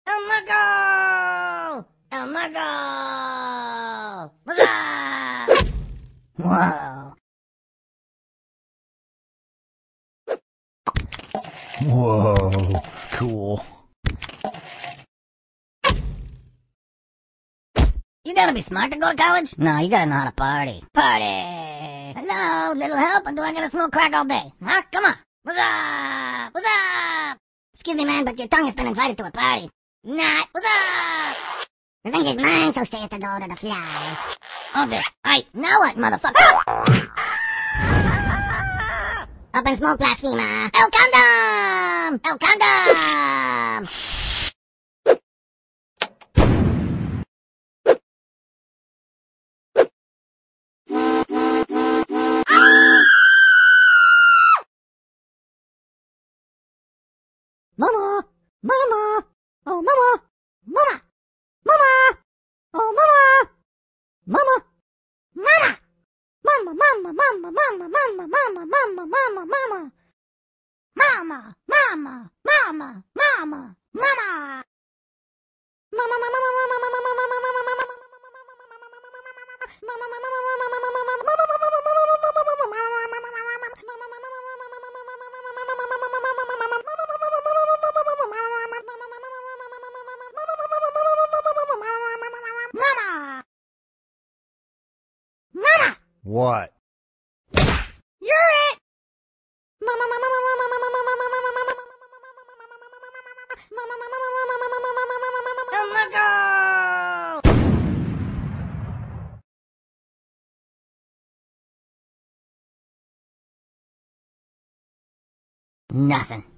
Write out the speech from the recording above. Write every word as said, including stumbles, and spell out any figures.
El Marco! El Marco! Huzzah! Whoa. Whoa, cool. You gotta be smart to go to college? No, you gotta know how to party. Party! Hello, little help, or do I gotta smoke crack all day? Huh? Come on! What's up? What's up? Excuse me, man, but your tongue has been invited to a party. Not. What's up? Revenge is mine, so stay at the door to the fly. Oh, this. Aight, now what, motherfucker? Up and smoke, blasphemer. El Condom! El Condom! Mama! Mama! Oh, mama! Mama! Mama! Oh, mama! Mama! Mama! Mama, mama, mama, mama, mama, mama, mama, mama, mama! Mama! Mama! Mama! Mama! Mama! Mama, mama, mama, mama, mama, mama, What? You're it! El Marco! Nothing.